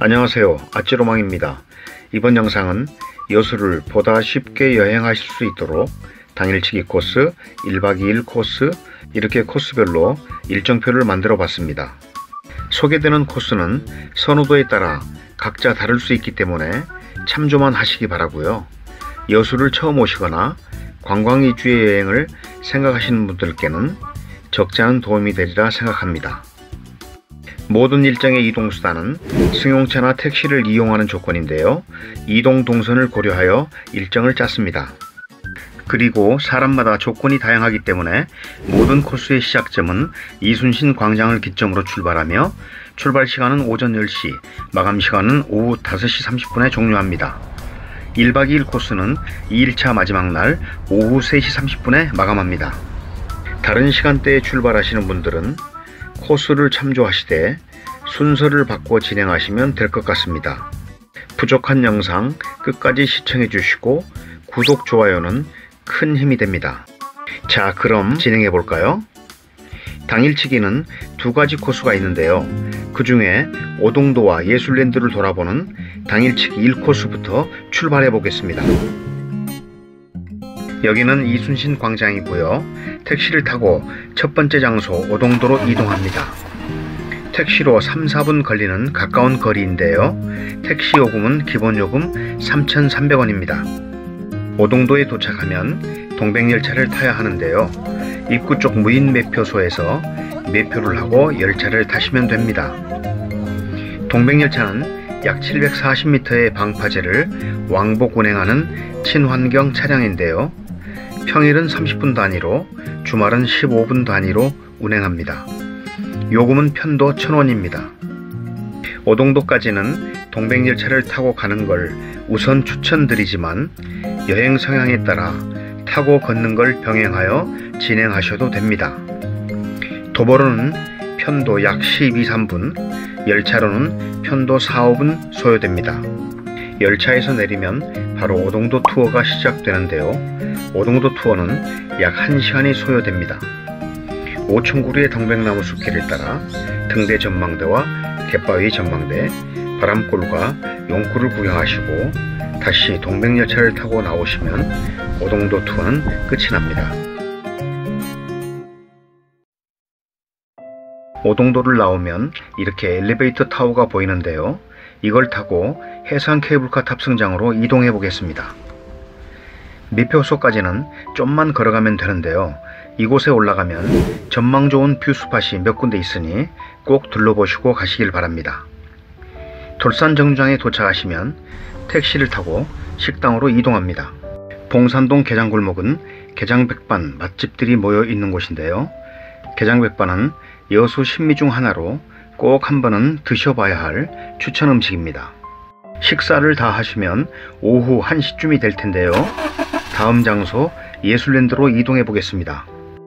안녕하세요, 아찌로망입니다. 이번 영상은 여수를 보다 쉽게 여행하실 수 있도록 당일치기 코스, 1박 2일 코스, 이렇게 코스별로 일정표를 만들어 봤습니다. 소개되는 코스는 선호도에 따라 각자 다를 수 있기 때문에 참조만 하시기 바라고요. 여수를 처음 오시거나 관광 위주의 여행을 생각하시는 분들께는 적지 않은 도움이 되리라 생각합니다. 모든 일정의 이동수단은 승용차나 택시를 이용하는 조건인데요. 이동 동선을 고려하여 일정을 짰습니다. 그리고 사람마다 조건이 다양하기 때문에 모든 코스의 시작점은 이순신 광장을 기점으로 출발하며 출발 시간은 오전 10시, 마감 시간은 오후 5시 30분에 종료합니다. 1박 2일 코스는 2일차 마지막 날 오후 3시 30분에 마감합니다. 다른 시간대에 출발하시는 분들은 코스를 참조하시되 순서를 바꿔 진행하시면 될 것 같습니다. 부족한 영상 끝까지 시청해 주시고 구독, 좋아요는 큰 힘이 됩니다. 자, 그럼 진행해 볼까요? 당일치기는 두 가지 코스가 있는데요. 그 중에 오동도와 예술랜드를 돌아보는 당일치기 1코스부터 출발해 보겠습니다. 여기는 이순신 광장이고요. 택시를 타고 첫 번째 장소 오동도로 이동합니다. 택시로 3-4분 걸리는 가까운 거리인데요. 택시 요금은 기본 요금 3,300원입니다. 오동도에 도착하면 동백열차를 타야 하는데요. 입구 쪽 무인 매표소에서 매표를 하고 열차를 타시면 됩니다. 동백열차는 약 740m의 방파제를 왕복 운행하는 친환경 차량인데요. 평일은 30분 단위로, 주말은 15분 단위로 운행합니다. 요금은 편도 1,000원입니다. 오동도까지는 동백열차를 타고 가는 걸 우선 추천드리지만 여행 성향에 따라 타고 걷는 걸 병행하여 진행하셔도 됩니다. 도보로는 편도 약 12-13분, 열차로는 편도 4-5분 소요됩니다. 열차에서 내리면 바로 오동도 투어가 시작되는데요. 오동도 투어는 약 1시간이 소요됩니다. 오천구리의 동백나무 숲길을 따라 등대 전망대와 갯바위 전망대, 바람골과 용굴을 구경하시고 다시 동백열차를 타고 나오시면 오동도 투어는 끝이 납니다. 오동도를 나오면 이렇게 엘리베이터 타워가 보이는데요. 이걸 타고 해상 케이블카 탑승장으로 이동해 보겠습니다. 매표소까지는 좀만 걸어가면 되는데요. 이곳에 올라가면 전망 좋은 뷰 스팟이 몇 군데 있으니 꼭 둘러보시고 가시길 바랍니다. 돌산 정류장에 도착하시면 택시를 타고 식당으로 이동합니다. 봉산동 게장골목은 게장백반 맛집들이 모여 있는 곳인데요. 게장백반은 여수 신미 중 하나로 꼭 한 번은 드셔봐야 할 추천 음식입니다. 식사를 다 하시면 오후 1시쯤이 될 텐데요. 다음 장소 예술랜드로 이동해 보겠습니다.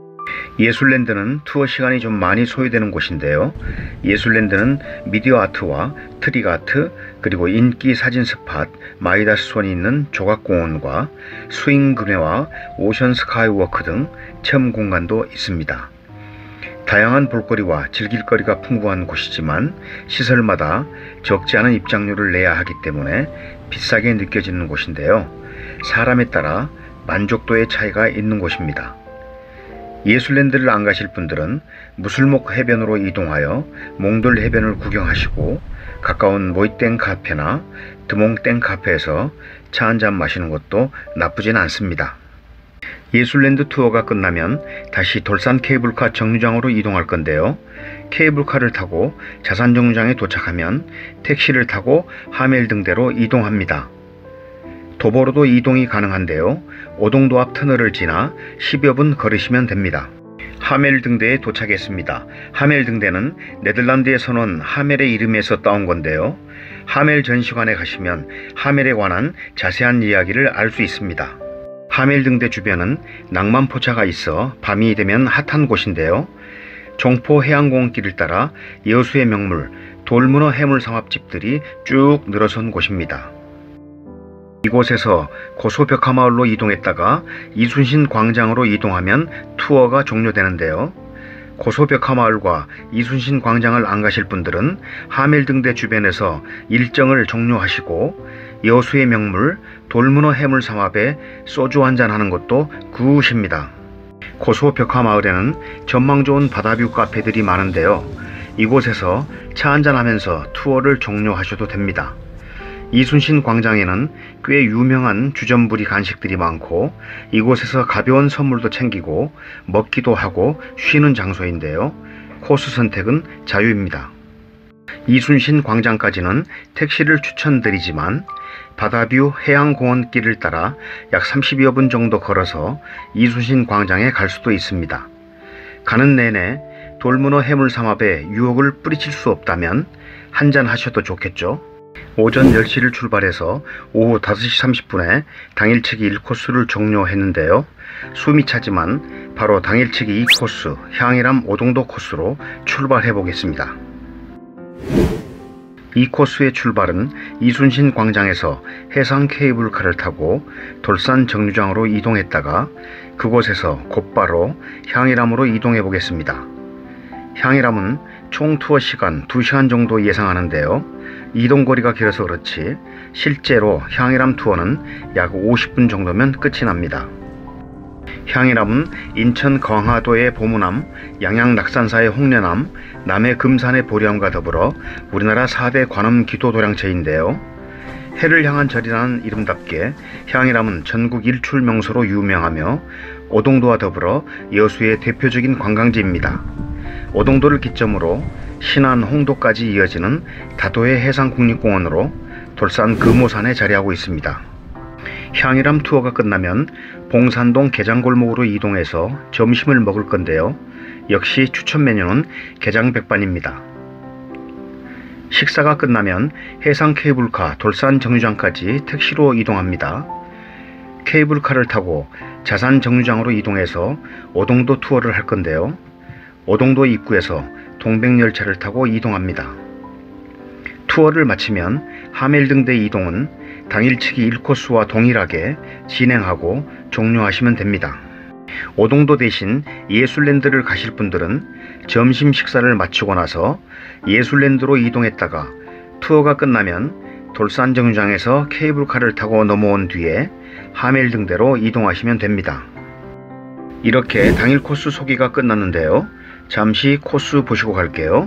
예술랜드는 투어 시간이 좀 많이 소요되는 곳인데요. 예술랜드는 미디어 아트와 트릭 아트, 그리고 인기 사진 스팟 마이다스 손이 있는 조각공원과 스윙 그네와 오션 스카이워크 등 체험 공간도 있습니다. 다양한 볼거리와 즐길거리가 풍부한 곳이지만 시설마다 적지 않은 입장료를 내야 하기 때문에 비싸게 느껴지는 곳인데요. 사람에 따라 만족도의 차이가 있는 곳입니다. 예술랜드를 안 가실 분들은 무술목 해변으로 이동하여 몽돌 해변을 구경하시고 가까운 모이땡 카페나 드몽땡 카페에서 차 한잔 마시는 것도 나쁘진 않습니다. 예술랜드 투어가 끝나면 다시 돌산 케이블카 정류장으로 이동할 건데요. 케이블카를 타고 자산 정류장에 도착하면 택시를 타고 하멜등대로 이동합니다. 도보로도 이동이 가능한데요. 오동도 앞 터널을 지나 10여 분 걸으시면 됩니다. 하멜등대에 도착했습니다. 하멜등대는 네덜란드에서 온 하멜의 이름에서 따온 건데요. 하멜 전시관에 가시면 하멜에 관한 자세한 이야기를 알 수 있습니다. 하멜등대 주변은 낭만포차가 있어 밤이 되면 핫한 곳인데요. 종포 해양공원길을 따라 여수의 명물 돌문어 해물상합집들이 쭉 늘어선 곳입니다. 이곳에서 고소벽화마을로 이동했다가 이순신 광장으로 이동하면 투어가 종료되는데요. 고소벽화마을과 이순신 광장을 안 가실 분들은 하멜등대 주변에서 일정을 종료하시고 여수의 명물 돌문어 해물삼합에 소주 한잔 하는 것도 굿입니다. 고소벽화마을에는 전망 좋은 바다뷰 카페들이 많은데요. 이곳에서 차 한잔 하면서 투어를 종료하셔도 됩니다. 이순신 광장에는 꽤 유명한 주전부리 간식들이 많고 이곳에서 가벼운 선물도 챙기고 먹기도 하고 쉬는 장소인데요. 코스 선택은 자유입니다. 이순신 광장까지는 택시를 추천드리지만 바다뷰 해양공원길을 따라 약 30여 분 정도 걸어서 이순신 광장에 갈 수도 있습니다. 가는 내내 돌문어 해물삼합에 유혹을 뿌리칠 수 없다면 한잔 하셔도 좋겠죠. 오전 10시를 출발해서 오후 5시 30분에 당일치기 1코스를 종료했는데요. 숨이 차지만 바로 당일치기 2코스 향일암 오동도 코스로 출발해 보겠습니다. 이 코스의 출발은 이순신 광장에서 해상 케이블카를 타고 돌산 정류장으로 이동했다가 그곳에서 곧바로 향일암으로 이동해 보겠습니다. 향일암은 총 투어 시간 2시간 정도 예상하는데요. 이동거리가 길어서 그렇지 실제로 향일암 투어는 약 50분 정도면 끝이 납니다. 향일암은 인천 광화도의 보문암, 양양 낙산사의 홍련암, 남해 금산의 보리암과 더불어 우리나라 4대 관음 기도 도량체인데요. 해를 향한 절이라는 이름답게 향일암은 전국 일출 명소로 유명하며 오동도와 더불어 여수의 대표적인 관광지입니다. 오동도를 기점으로 신안 홍도까지 이어지는 다도해 해상국립공원으로 돌산 금오산에 자리하고 있습니다. 향일암 투어가 끝나면 봉산동 게장골목으로 이동해서 점심을 먹을 건데요. 역시 추천 메뉴는 게장백반입니다. 식사가 끝나면 해상 케이블카 돌산 정류장까지 택시로 이동합니다. 케이블카를 타고 자산 정류장으로 이동해서 오동도 투어를 할 건데요. 오동도 입구에서 동백열차를 타고 이동합니다. 투어를 마치면 하멜등대 이동은 당일치기 1코스와 동일하게 진행하고 종료하시면 됩니다. 오동도 대신 예술랜드를 가실 분들은 점심 식사를 마치고 나서 예술랜드로 이동했다가 투어가 끝나면 돌산 정류장에서 케이블카를 타고 넘어온 뒤에 하멜등대로 이동하시면 됩니다. 이렇게 당일 코스 소개가 끝났는데요. 잠시 코스 보시고 갈게요.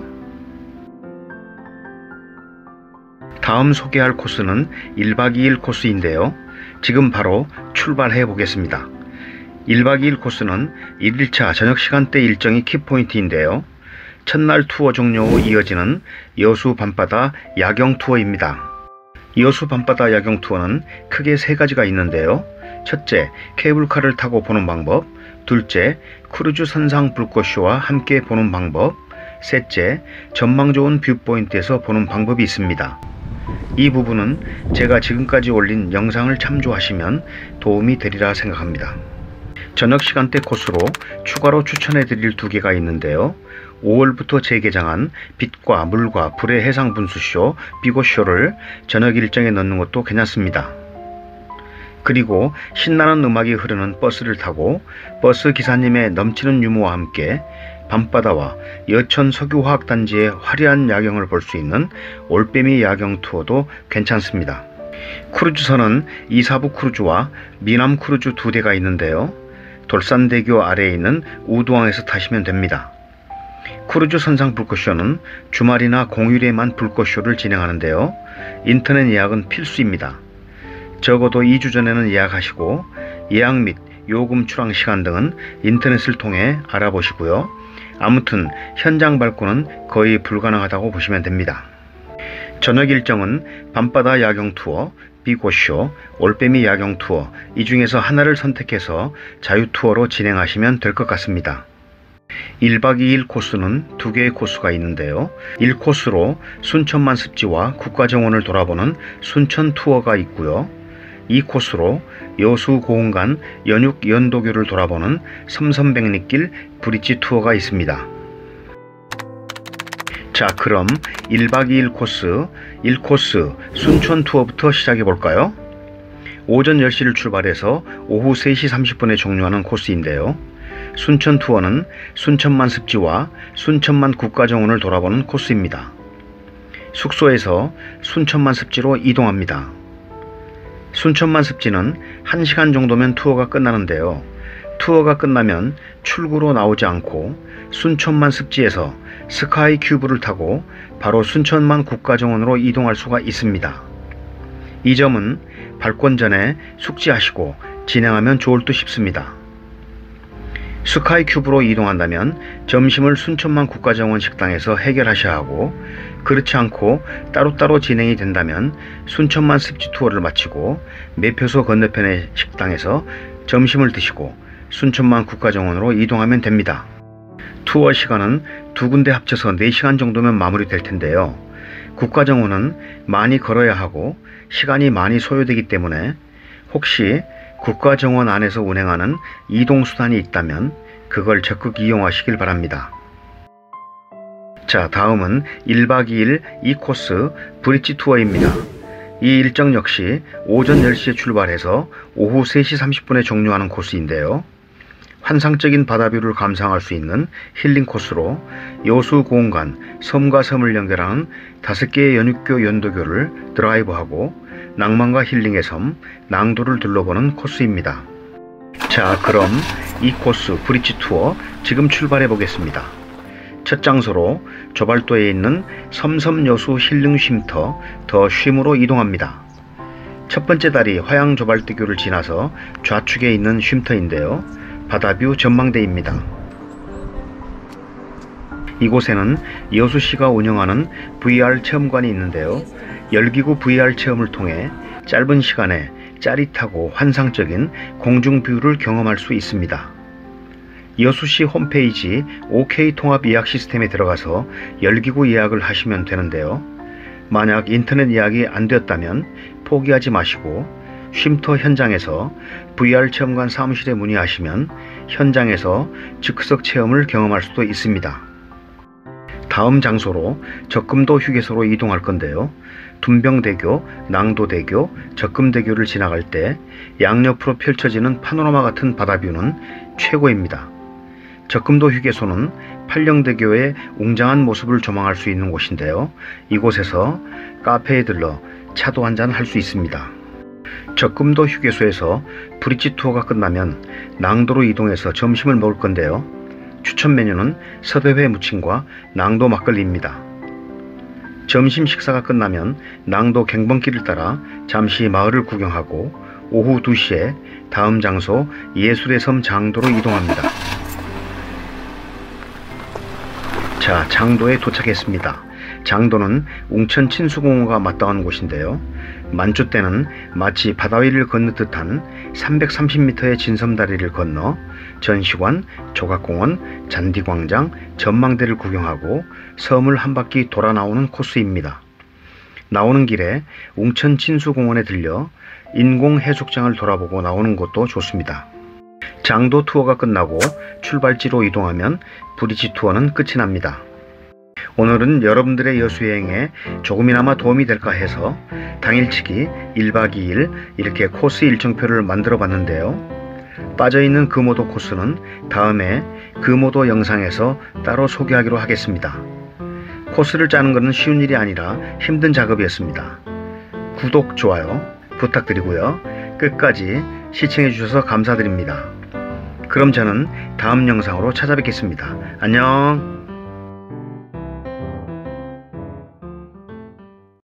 다음 소개할 코스는 1박 2일 코스인데요. 지금 바로 출발해 보겠습니다. 1박 2일 코스는 1일차 저녁 시간대 일정이 키포인트인데요. 첫날 투어 종료 후 이어지는 여수 밤바다 야경 투어입니다. 여수 밤바다 야경 투어는 크게 3가지가 있는데요. 첫째, 케이블카를 타고 보는 방법. 둘째, 크루즈 선상 불꽃쇼와 함께 보는 방법. 셋째, 전망 좋은 뷰포인트에서 보는 방법이 있습니다. 이 부분은 제가 지금까지 올린 영상을 참조하시면 도움이 되리라 생각합니다. 저녁 시간대 코스로 추가로 추천해 드릴 2개가 있는데요. 5월부터 재개장한 빛과 물과 불의 해상 분수쇼 비고쇼를 저녁 일정에 넣는 것도 괜찮습니다. 그리고 신나는 음악이 흐르는 버스를 타고 버스 기사님의 넘치는 유머와 함께 밤바다와 여천 석유화학단지의 화려한 야경을 볼 수 있는 올빼미 야경 투어도 괜찮습니다. 크루즈선은 이사부 크루즈와 미남 크루즈 2대가 있는데요. 돌산대교 아래에 있는 우두항에서 타시면 됩니다. 크루즈 선상 불꽃쇼는 주말이나 공휴일에만 불꽃쇼를 진행하는데요. 인터넷 예약은 필수입니다. 적어도 2주 전에는 예약하시고 예약 및 요금 출항 시간 등은 인터넷을 통해 알아보시고요. 아무튼 현장 발권은 거의 불가능하다고 보시면 됩니다. 저녁 일정은 밤바다 야경 투어, 비고쇼, 올빼미 야경 투어 이 중에서 하나를 선택해서 자유 투어로 진행하시면 될 것 같습니다. 1박 2일 코스는 2개의 코스가 있는데요. 1코스로 순천만 습지와 국가정원을 돌아보는 순천 투어가 있고요. 2코스로 여수 고흥간 연육 연도교를 돌아보는 삼선백리길 브릿지 투어가 있습니다. 자, 그럼 1박 2일 코스 1코스 순천 투어부터 시작해 볼까요? 오전 10시를 출발해서 오후 3시 30분에 종료하는 코스인데요. 순천 투어는 순천만 습지와 순천만 국가정원을 돌아보는 코스입니다. 숙소에서 순천만 습지로 이동합니다. 순천만 습지는 1시간 정도면 투어가 끝나는데요. 투어가 끝나면 출구로 나오지 않고 순천만 습지에서 스카이 큐브를 타고 바로 순천만 국가정원으로 이동할 수가 있습니다. 이 점은 발권 전에 숙지하시고 진행하면 좋을 듯 싶습니다. 스카이 큐브로 이동한다면 점심을 순천만 국가정원 식당에서 해결하셔야 하고, 그렇지 않고 따로따로 진행이 된다면 순천만 습지 투어를 마치고 매표소 건너편의 식당에서 점심을 드시고 순천만 국가정원으로 이동하면 됩니다. 투어 시간은 두 군데 합쳐서 4시간 정도면 마무리될 텐데요. 국가정원은 많이 걸어야 하고 시간이 많이 소요되기 때문에 혹시 국가정원 안에서 운행하는 이동수단이 있다면 그걸 적극 이용하시길 바랍니다. 자, 다음은 1박 2일 2코스 브릿지 투어입니다. 이 일정 역시 오전 10시에 출발해서 오후 3시 30분에 종료하는 코스인데요. 환상적인 바다뷰를 감상할 수 있는 힐링 코스로 여수 공간 섬과 섬을 연결하는 5개의 연육교 연도교를 드라이브하고 낭만과 힐링의 섬 낭도를 둘러보는 코스입니다. 자, 그럼 이 코스 브릿지 투어 지금 출발해 보겠습니다. 첫 장소로 조발도에 있는 섬섬여수 힐링 쉼터 더 쉼으로 이동합니다. 첫 번째 다리 화양조발대교를 지나서 좌측에 있는 쉼터인데요. 바다뷰 전망대입니다. 이곳에는 여수시가 운영하는 VR 체험관이 있는데요. 열기구 VR 체험을 통해 짧은 시간에 짜릿하고 환상적인 공중뷰를 경험할 수 있습니다. 여수시 홈페이지 OK 통합 예약 시스템에 들어가서 열기구 예약을 하시면 되는데요. 만약 인터넷 예약이 안 되었다면 포기하지 마시고 쉼터 현장에서 VR 체험관 사무실에 문의하시면 현장에서 즉석 체험을 경험할 수도 있습니다. 다음 장소로 적금도 휴게소로 이동할 건데요. 둔병대교, 낭도대교, 적금대교를 지나갈 때 양옆으로 펼쳐지는 파노라마 같은 바다뷰는 최고입니다. 적금도 휴게소는 팔령대교의 웅장한 모습을 조망할 수 있는 곳인데요. 이곳에서 카페에 들러 차도 한잔 할 수 있습니다. 적금도 휴게소에서 브릿지 투어가 끝나면 낭도로 이동해서 점심을 먹을 건데요. 추천 메뉴는 서대회 무침과 낭도 막걸리입니다. 점심 식사가 끝나면 낭도 갱번길을 따라 잠시 마을을 구경하고 오후 2시에 다음 장소 예술의 섬 장도로 이동합니다. 자, 장도에 도착했습니다. 장도는 웅천 친수공원과 맞닿은 곳인데요. 만조 때는 마치 바다 위를 걷는 듯한 330m의 진섬다리를 건너 전시관, 조각공원, 잔디광장, 전망대를 구경하고 섬을 한 바퀴 돌아 나오는 코스입니다. 나오는 길에 웅천 친수공원에 들려 인공해수욕장을 돌아보고 나오는 것도 좋습니다. 장도 투어가 끝나고 출발지로 이동하면 브릿지 투어는 끝이 납니다. 오늘은 여러분들의 여수여행에 조금이나마 도움이 될까 해서 당일치기 1박 2일 이렇게 코스 일정표를 만들어 봤는데요. 빠져있는 금오도 코스는 다음에 금오도 영상에서 따로 소개하기로 하겠습니다. 코스를 짜는 것은 쉬운 일이 아니라 힘든 작업이었습니다. 구독, 좋아요 부탁드리고요. 끝까지 시청해 주셔서 감사드립니다. 그럼 저는 다음 영상으로 찾아뵙겠습니다. 안녕.